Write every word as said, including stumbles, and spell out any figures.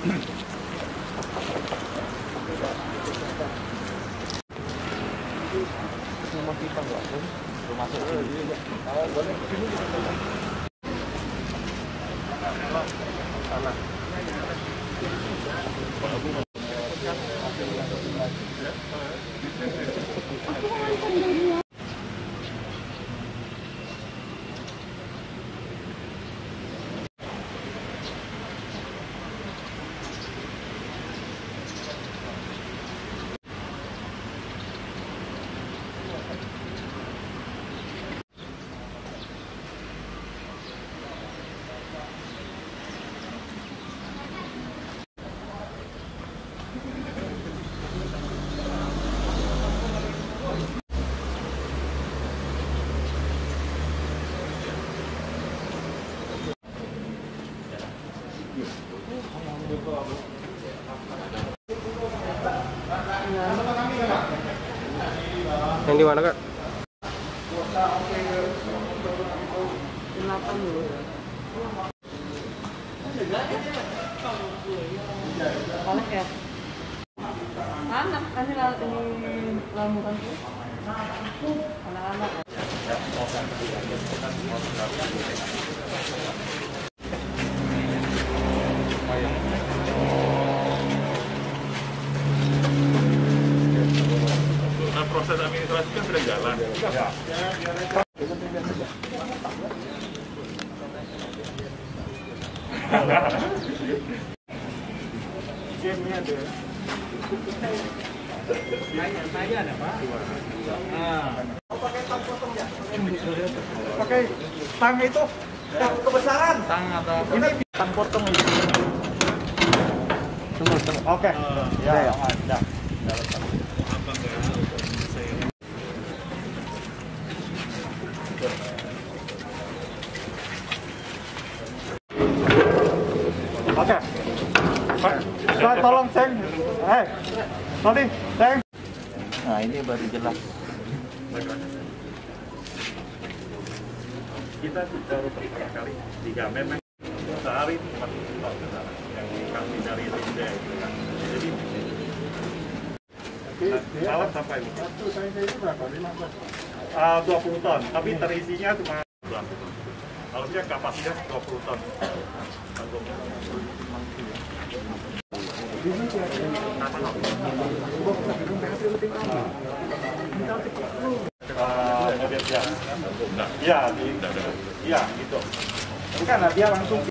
Rumah kita nggak? Rumah sini. Boleh sini. Sana. Yang di mana, Kak? delapan dulu. Oleh ya? Anak kan ini lamukan tuh. Anak-anak. Nah, proses administrasi kan sudah jalan. Ya. Game-nya ada. Tanya-tanya ada, Pak. Nah. Pakai tang potong ya? Pakai tang itu yang kebesaran. Tang atau ini tang potong itu. Tunggu, tunggu. Oke. Ya, ya. Ya. Oke, Pak, Pak, tolong ceng, eh, sorry, ceng. Nah ini baru jelas. Kita baru pertama kali tiga memang sehari empat ton yang kami dari Linda itu kan. Jadi malam sampai satu saya ini berapa? lima belas. Uh, dua puluh ton, tapi terisinya cuma dua puluh ton. Kalau dia kapasitas dua puluh ton. Uh, ya, di, ya, gitu. Bukan, dia langsung